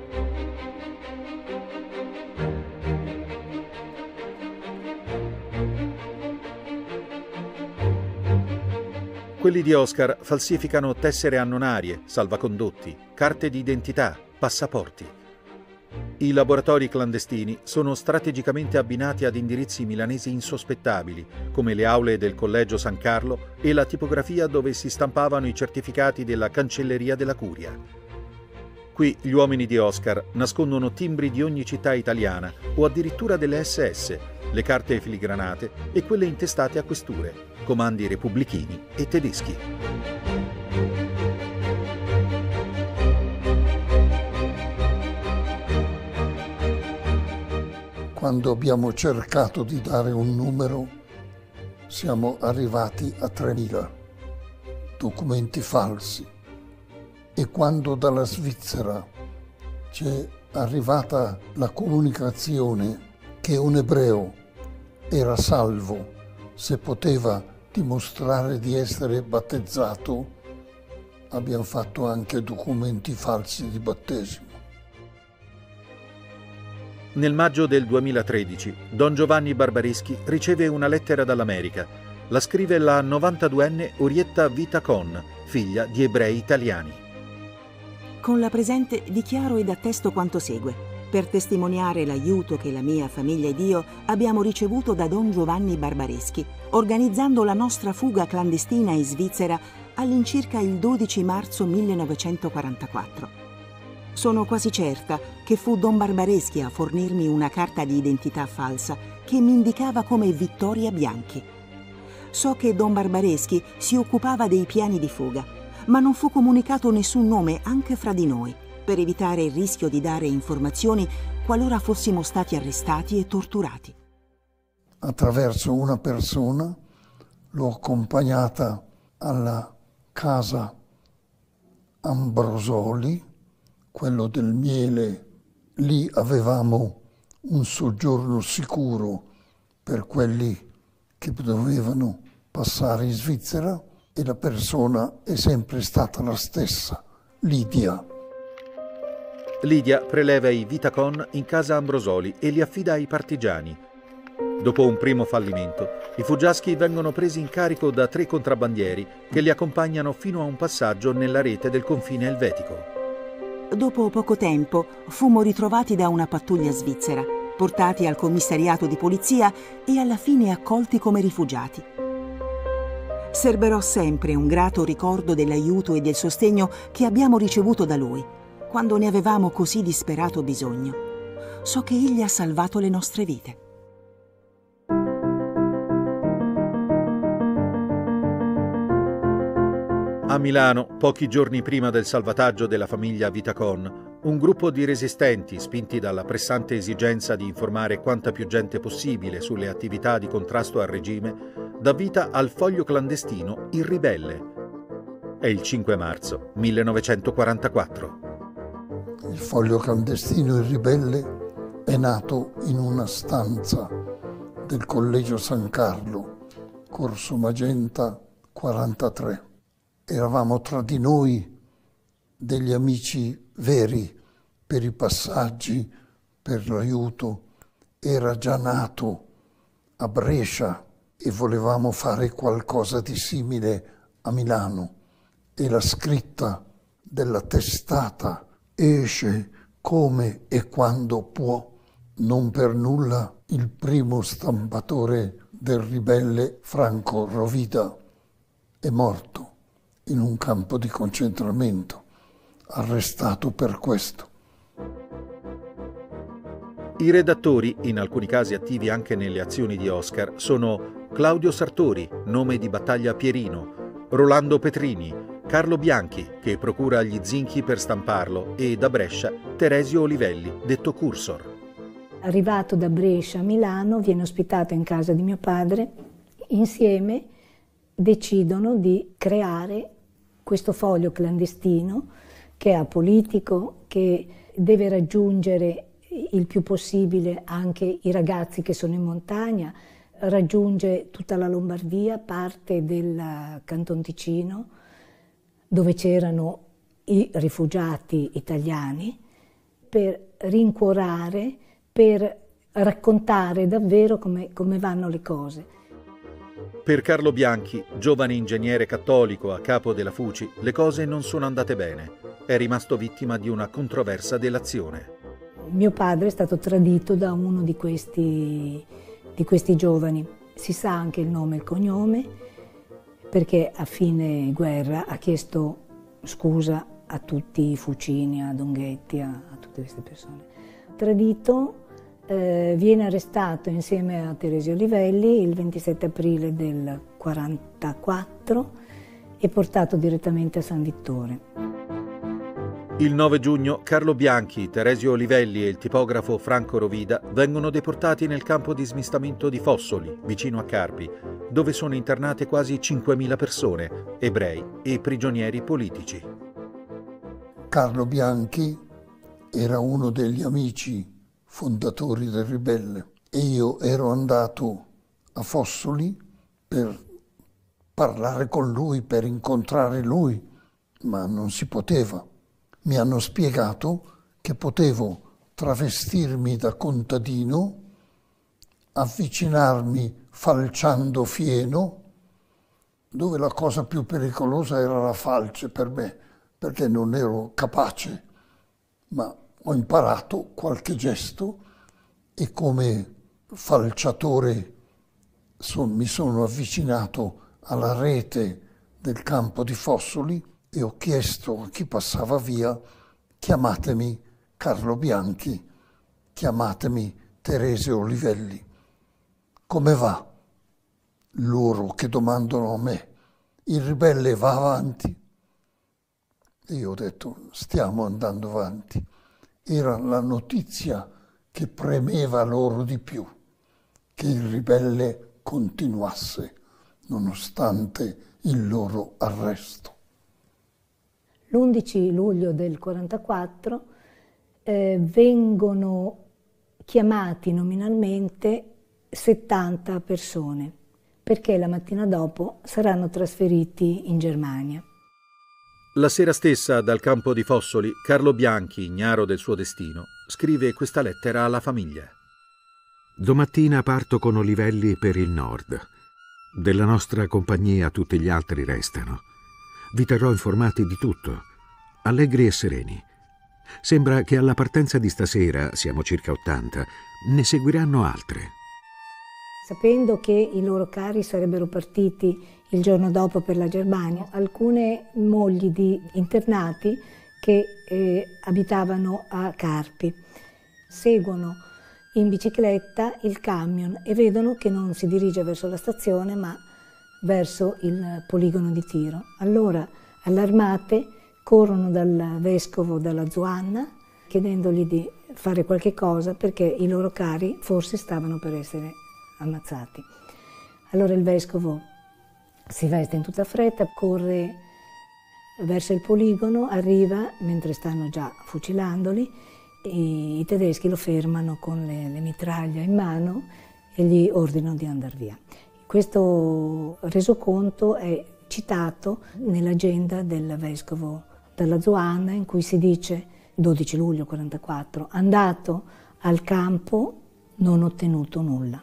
Quelli di Oscar falsificano tessere annonarie, salvacondotti, carte di identità, passaporti. I laboratori clandestini sono strategicamente abbinati ad indirizzi milanesi insospettabili, come le aule del Collegio San Carlo e la tipografia dove si stampavano i certificati della Cancelleria della Curia. Qui gli uomini di Oscar nascondono timbri di ogni città italiana o addirittura delle esse esse, le carte filigranate e quelle intestate a questure, comandi repubblichini e tedeschi. Quando abbiamo cercato di dare un numero, siamo arrivati a tremila documenti falsi. E quando dalla Svizzera c'è arrivata la comunicazione che un ebreo era salvo se poteva dimostrare di essere battezzato, abbiamo fatto anche documenti falsi di battesimo. Nel maggio del duemilatredici, Don Giovanni Barbareschi riceve una lettera dall'America. La scrive la novantaduenne Orietta Vitacon, figlia di ebrei italiani. Con la presente dichiaro ed attesto quanto segue, per testimoniare l'aiuto che la mia famiglia ed io abbiamo ricevuto da Don Giovanni Barbareschi, organizzando la nostra fuga clandestina in Svizzera all'incirca il dodici marzo millenovecentoquarantaquattro. Sono quasi certa che fu Don Barbareschi a fornirmi una carta di identità falsa che mi indicava come Vittoria Bianchi. So che Don Barbareschi si occupava dei piani di fuga, ma non fu comunicato nessun nome anche fra di noi, per evitare il rischio di dare informazioni qualora fossimo stati arrestati e torturati. Attraverso una persona l'ho accompagnata alla casa Ambrosoli, quello del miele. Lì avevamo un soggiorno sicuro per quelli che dovevano passare in Svizzera e la persona è sempre stata la stessa, Lidia. Lidia preleva i Vitacon in casa Ambrosoli e li affida ai partigiani. Dopo un primo fallimento, i fuggiaschi vengono presi in carico da tre contrabbandieri che li accompagnano fino a un passaggio nella rete del confine elvetico. Dopo poco tempo fummo ritrovati da una pattuglia svizzera, portati al commissariato di polizia e alla fine accolti come rifugiati. Serberò sempre un grato ricordo dell'aiuto e del sostegno che abbiamo ricevuto da lui, quando ne avevamo così disperato bisogno. So che egli ha salvato le nostre vite. A Milano, pochi giorni prima del salvataggio della famiglia Vitacon, un gruppo di resistenti, spinti dalla pressante esigenza di informare quanta più gente possibile sulle attività di contrasto al regime, dà vita al foglio clandestino Il Ribelle. È il cinque marzo millenovecentoquarantaquattro. Il foglio clandestino Il Ribelle è nato in una stanza del Collegio San Carlo, Corso Magenta quarantatré. Eravamo tra di noi degli amici veri per i passaggi, per l'aiuto. Era già nato a Brescia e volevamo fare qualcosa di simile a Milano. E la scritta della testata esce come e quando può. Non per nulla il primo stampatore del Ribelle, Franco Rovida, è morto in un campo di concentramento, arrestato per questo. I redattori, in alcuni casi attivi anche nelle azioni di Oscar, sono Claudio Sartori, nome di battaglia Pierino, Rolando Petrini, Carlo Bianchi, che procura gli zinchi per stamparlo, e da Brescia Teresio Olivelli, detto Cursor. Arrivato da Brescia a Milano, viene ospitato in casa di mio padre. Insieme decidono di creare questo foglio clandestino che è apolitico, che deve raggiungere il più possibile anche i ragazzi che sono in montagna, raggiunge tutta la Lombardia, parte del Canton Ticino, dove c'erano i rifugiati italiani, per rincuorare, per raccontare davvero come, come vanno le cose. Per Carlo Bianchi, giovane ingegnere cattolico a capo della F U C I, le cose non sono andate bene. È rimasto vittima di una controversa delazione. Mio padre è stato tradito da uno di questi, di questi giovani. Si sa anche il nome e il cognome, perché a fine guerra ha chiesto scusa a tutti i Fucini, a Donghetti, a, a tutte queste persone. Tradito, eh, viene arrestato insieme a Teresio Olivelli il ventisette aprile del quarantaquattro e portato direttamente a San Vittore. Il nove giugno Carlo Bianchi, Teresio Olivelli e il tipografo Franco Rovida vengono deportati nel campo di smistamento di Fossoli, vicino a Carpi, dove sono internate quasi cinquemila persone, ebrei e prigionieri politici. Carlo Bianchi era uno degli amici fondatori del Ribelle e io ero andato a Fossoli per parlare con lui, per incontrare lui, ma non si poteva. Mi hanno spiegato che potevo travestirmi da contadino, avvicinarmi falciando fieno, dove la cosa più pericolosa era la falce per me, perché non ero capace, ma ho imparato qualche gesto e come falciatore son, mi sono avvicinato alla rete del campo di Fossoli e ho chiesto a chi passava via: chiamatemi Carlo Bianchi, chiamatemi Teresio Olivelli. Come va? Loro che domandano a me, il Ribelle va avanti? E io ho detto, stiamo andando avanti. Era la notizia che premeva loro di più, che il Ribelle continuasse, nonostante il loro arresto. L'undici luglio del quarantaquattro eh, vengono chiamati nominalmente settanta persone, perché la mattina dopo saranno trasferiti in Germania. La sera stessa, dal campo di Fossoli, Carlo Bianchi, ignaro del suo destino, scrive questa lettera alla famiglia. Domattina parto con Olivelli per il nord. Della nostra compagnia tutti gli altri restano. Vi terrò informati di tutto, allegri e sereni. Sembra che alla partenza di stasera, siamo circa ottanta, ne seguiranno altre. Sapendo che i loro cari sarebbero partiti il giorno dopo per la Germania, alcune mogli di internati che eh, abitavano a Carpi seguono in bicicletta il camion e vedono che non si dirige verso la stazione ma verso il poligono di tiro. Allora, allarmate, corrono dal vescovo della Zuanna chiedendogli di fare qualche cosa perché i loro cari forse stavano per essere ammazzati. Allora il vescovo si veste in tutta fretta, corre verso il poligono, arriva mentre stanno già fucilandoli, i, i tedeschi lo fermano con le, le mitraglie in mano e gli ordinano di andare via. Questo resoconto è citato nell'agenda del vescovo della Zuanna in cui si dice dodici luglio quarantaquattro, andato al campo, non ottenuto nulla.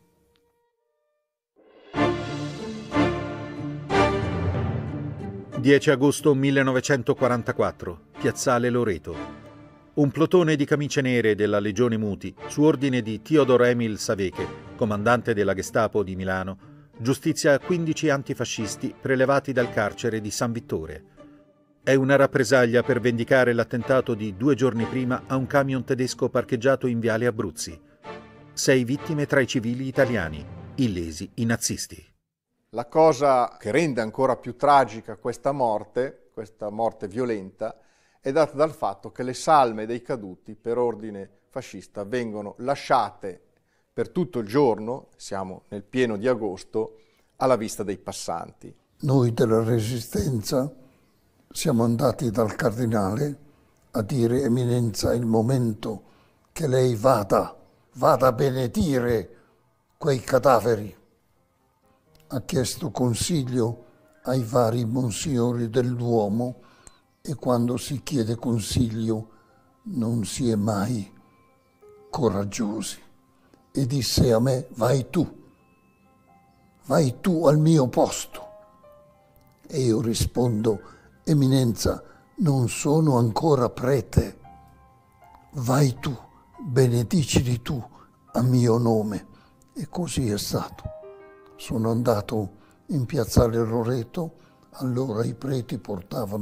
dieci agosto millenovecentoquarantaquattro, Piazzale Loreto. Un plotone di camicie nere della Legione Muti, su ordine di Theodor Emil Saveche, comandante della Gestapo di Milano, giustizia quindici antifascisti prelevati dal carcere di San Vittore. È una rappresaglia per vendicare l'attentato di due giorni prima a un camion tedesco parcheggiato in Viale Abruzzi. Sei vittime tra i civili italiani, illesi i nazisti. La cosa che rende ancora più tragica questa morte, questa morte violenta, è data dal fatto che le salme dei caduti per ordine fascista vengono lasciate per tutto il giorno, siamo nel pieno di agosto, alla vista dei passanti. Noi della Resistenza siamo andati dal cardinale a dire: Eminenza, è il momento che lei vada, vada a benedire quei cadaveri. Ha chiesto consiglio ai vari monsignori del Duomo e quando si chiede consiglio non si è mai coraggiosi. E disse a me: vai tu, vai tu al mio posto. E io rispondo: Eminenza, non sono ancora prete. Vai tu, benedicili tu a mio nome. E così è stato. Sono andato in Piazzale Loreto, allora i preti portavano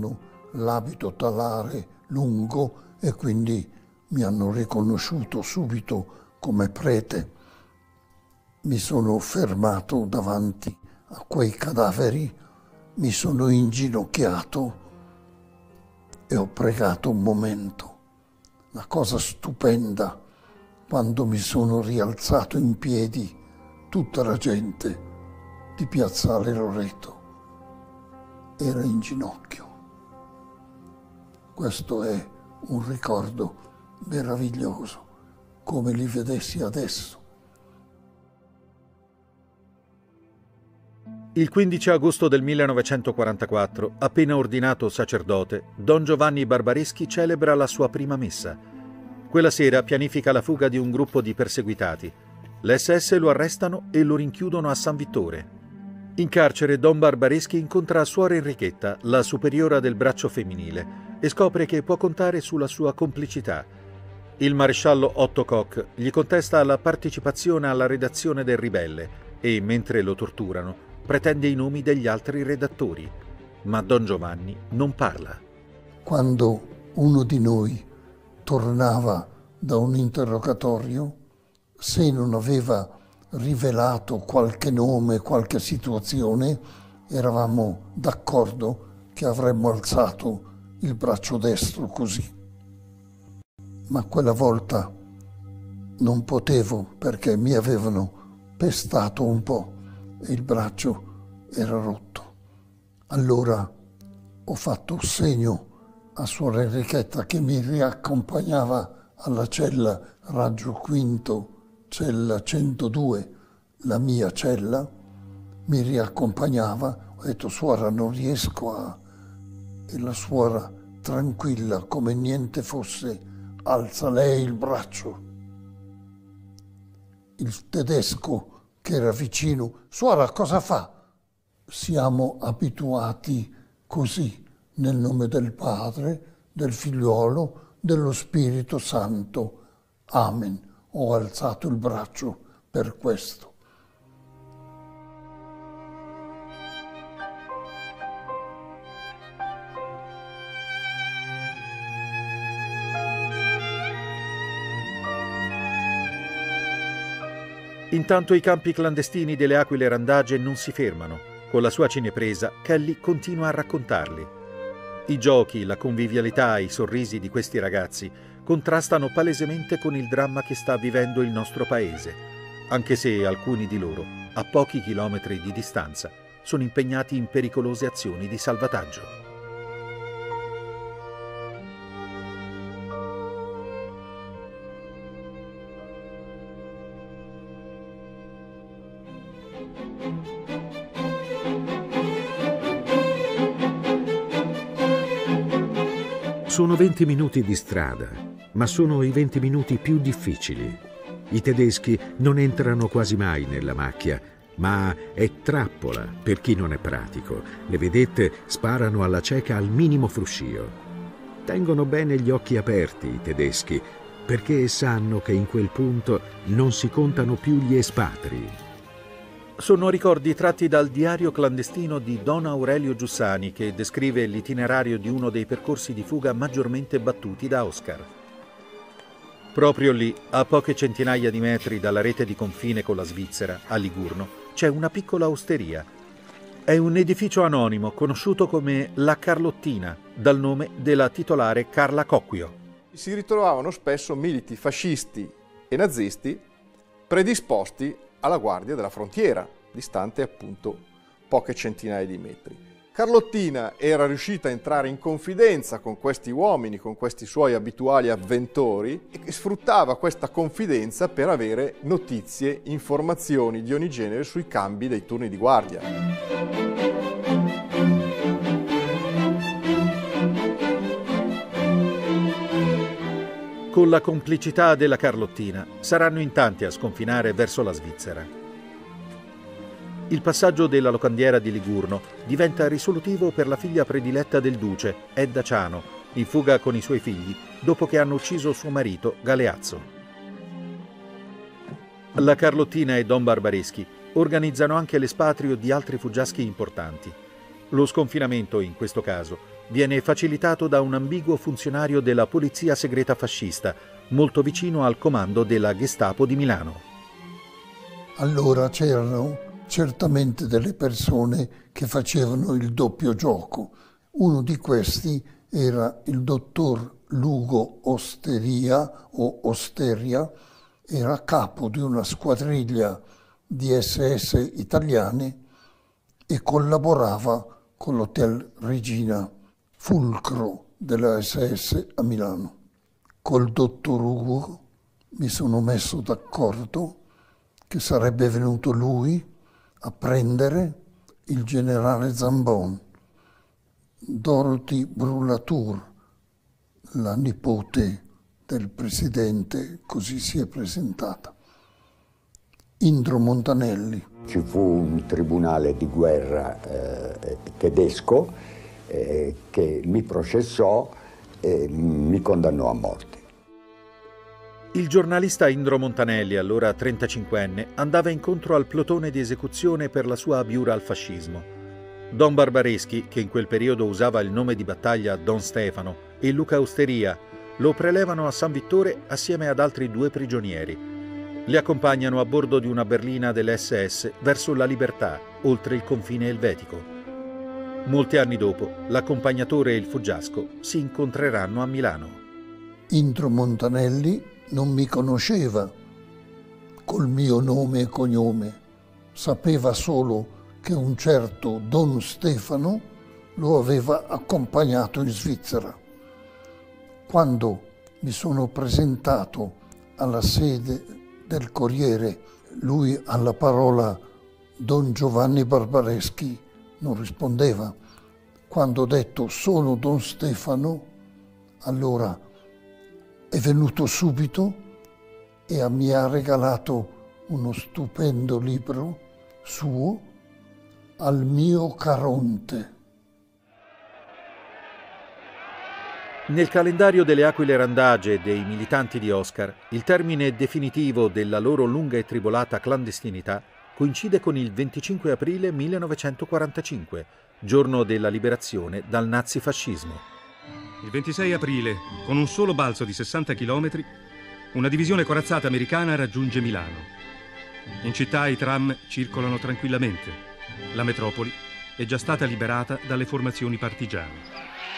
l'abito talare lungo e quindi mi hanno riconosciuto subito come prete. Mi sono fermato davanti a quei cadaveri, mi sono inginocchiato e ho pregato un momento. La cosa stupenda, quando mi sono rialzato in piedi, tutta la gente di Piazzale Loreto era in ginocchio. Questo è un ricordo meraviglioso, come li vedessi adesso. Il quindici agosto del millenovecentoquarantaquattro, appena ordinato sacerdote, Don Giovanni Barbareschi celebra la sua prima messa. Quella sera pianifica la fuga di un gruppo di perseguitati. Le esse esse lo arrestano e lo rinchiudono a San Vittore. In carcere Don Barbareschi incontra Suor Enrichetta, la superiora del braccio femminile, e scopre che può contare sulla sua complicità. Il maresciallo Otto Koch gli contesta la partecipazione alla redazione del Ribelle e, mentre lo torturano, pretende i nomi degli altri redattori. Ma Don Giovanni non parla. Quando uno di noi tornava da un interrogatorio, se non aveva rivelato qualche nome, qualche situazione, eravamo d'accordo che avremmo alzato il braccio destro così. Ma quella volta non potevo perché mi avevano pestato un po' e il braccio era rotto. Allora ho fatto segno a Suor Enrichetta che mi riaccompagnava alla cella Raggio Quinto, cella centodue, la mia cella, mi riaccompagnava, ho detto suora non riesco a... E la suora tranquilla come niente fosse, alza lei il braccio. Il tedesco che era vicino, suora cosa fa? Siamo abituati così, nel nome del Padre, del Figliuolo, dello Spirito Santo. Amen. Ho alzato il braccio per questo. Intanto i campi clandestini delle Aquile Randage non si fermano. Con la sua cinepresa, Kelly continua a raccontarli. I giochi, la convivialità, i sorrisi di questi ragazzi contrastano palesemente con il dramma che sta vivendo il nostro paese, anche se alcuni di loro, a pochi chilometri di distanza, sono impegnati in pericolose azioni di salvataggio. Sono venti minuti di strada, ma sono i venti minuti più difficili. I tedeschi non entrano quasi mai nella macchia, ma è trappola per chi non è pratico. Le vedette sparano alla cieca al minimo fruscio. Tengono bene gli occhi aperti i tedeschi, perché sanno che in quel punto non si contano più gli espatri. Sono ricordi tratti dal diario clandestino di Don Aurelio Giussani, che descrive l'itinerario di uno dei percorsi di fuga maggiormente battuti da Oscar. Proprio lì, a poche centinaia di metri dalla rete di confine con la Svizzera, a Ligurno, c'è una piccola osteria. È un edificio anonimo conosciuto come La Carlottina, dal nome della titolare Carla Cocquio. Si ritrovavano spesso militi fascisti e nazisti predisposti alla guardia della frontiera, distante appunto poche centinaia di metri. Carlottina era riuscita a entrare in confidenza con questi uomini, con questi suoi abituali avventori, e sfruttava questa confidenza per avere notizie, informazioni di ogni genere sui cambi dei turni di guardia. Con la complicità della Carlottina saranno in tanti a sconfinare verso la Svizzera. Il passaggio della locandiera di Ligurno diventa risolutivo per la figlia prediletta del duce, Edda Ciano, in fuga con i suoi figli dopo che hanno ucciso suo marito Galeazzo. La Carlottina e Don Barbareschi organizzano anche l'espatrio di altri fuggiaschi importanti. Lo sconfinamento, in questo caso, viene facilitato da un ambiguo funzionario della polizia segreta fascista, molto vicino al comando della Gestapo di Milano. Allora c'erano certamente delle persone che facevano il doppio gioco. Uno di questi era il dottor Lugo Osteria o Osteria, era capo di una squadriglia di esse esse italiane e collaborava con l'Hotel Regina, fulcro della esse esse a Milano. Col dottor Ugo mi sono messo d'accordo che sarebbe venuto lui a prendere il generale Zambon, Dorothy Brulatour, la nipote del presidente, così si è presentata, Indro Montanelli. Ci fu un tribunale di guerra eh, tedesco eh, che mi processò e mi condannò a morte. Il giornalista Indro Montanelli, allora trentacinquenne, andava incontro al plotone di esecuzione per la sua abiura al fascismo. Don Barbareschi, che in quel periodo usava il nome di battaglia Don Stefano, e Luca Osteria lo prelevano a San Vittore assieme ad altri due prigionieri. Li accompagnano a bordo di una berlina dell'esse esse verso la libertà, oltre il confine elvetico. Molti anni dopo, l'accompagnatore e il fuggiasco si incontreranno a Milano. Indro Montanelli non mi conosceva col mio nome e cognome, sapeva solo che un certo Don Stefano lo aveva accompagnato in Svizzera. Quando mi sono presentato alla sede del Corriere, lui alla parola Don Giovanni Barbareschi non rispondeva. Quando ho detto sono Don Stefano, allora è venuto subito e mi ha regalato uno stupendo libro suo, Al mio Caronte. Nel calendario delle Aquile Randage e dei militanti di Oscar, il termine definitivo della loro lunga e tribolata clandestinità coincide con il venticinque aprile millenovecentoquarantacinque, giorno della liberazione dal nazifascismo. Il ventisei aprile, con un solo balzo di sessanta chilometri, una divisione corazzata americana raggiunge Milano. In città i tram circolano tranquillamente. La metropoli è già stata liberata dalle formazioni partigiane.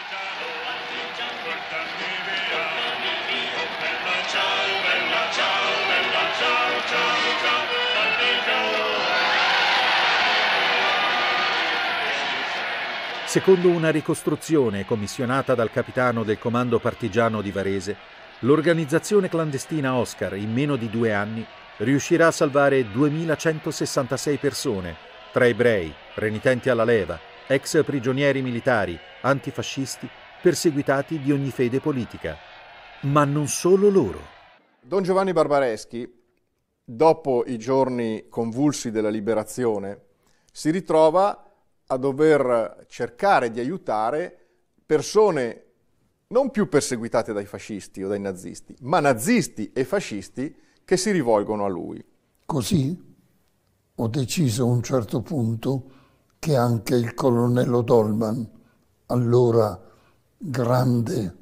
Secondo una ricostruzione commissionata dal capitano del comando partigiano di Varese, l'organizzazione clandestina Oscar in meno di due anni riuscirà a salvare duemilacentosessantasei persone, tra ebrei, renitenti alla leva, ex prigionieri militari, antifascisti, perseguitati di ogni fede politica. Ma non solo loro. Don Giovanni Barbareschi, dopo i giorni convulsi della liberazione, si ritrova a dover cercare di aiutare persone non più perseguitate dai fascisti o dai nazisti, ma nazisti e fascisti che si rivolgono a lui. Così ho deciso a un certo punto che anche il colonnello Dolman, allora grande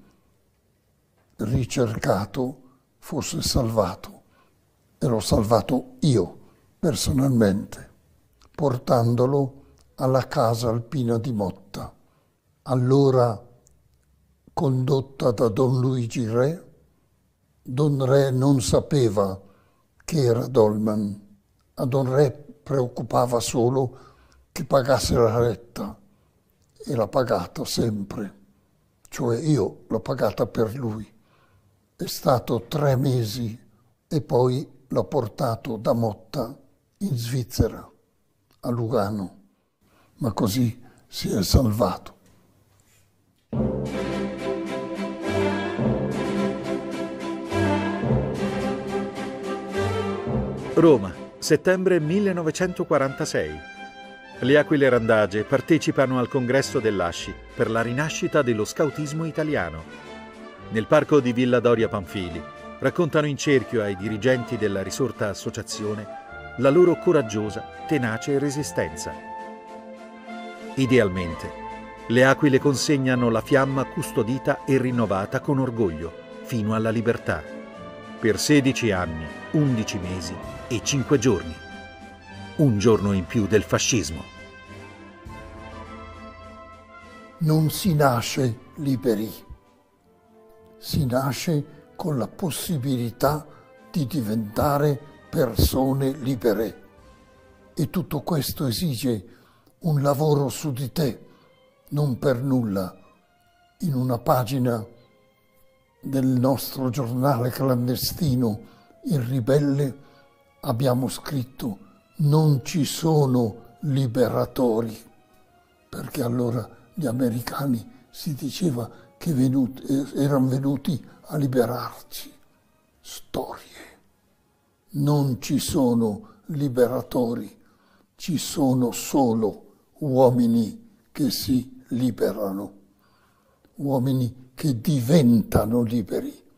ricercato, fosse salvato. E l'ho salvato io, personalmente, portandolo alla casa alpina di Motta, allora condotta da Don Luigi Re. Don Re non sapeva che era Dolman. A Don Re preoccupava solo che pagasse la retta, e l'ha pagata sempre, cioè io l'ho pagata per lui. È stato tre mesi e poi l'ho portato da Motta in Svizzera, a Lugano. Ma così si è salvato. Roma, settembre millenovecentoquarantasei. Le Aquile Randage partecipano al congresso dell'Asci per la rinascita dello scautismo italiano. Nel parco di Villa Doria Pamphili raccontano in cerchio ai dirigenti della risorta associazione la loro coraggiosa, tenace resistenza. Idealmente, Le aquile consegnano la fiamma custodita e rinnovata con orgoglio, fino alla libertà. Per sedici anni, undici mesi e cinque giorni. Un giorno in più del fascismo. Non si nasce liberi, si nasce con la possibilità di diventare persone libere. E tutto questo esige un lavoro su di te. Non per nulla, in una pagina del nostro giornale clandestino, Il Ribelle, abbiamo scritto: non ci sono liberatori, perché allora gli americani si diceva che venuti, erano venuti a liberarci. Storie. Non ci sono liberatori, ci sono solo uomini che si liberano, uomini che diventano liberi.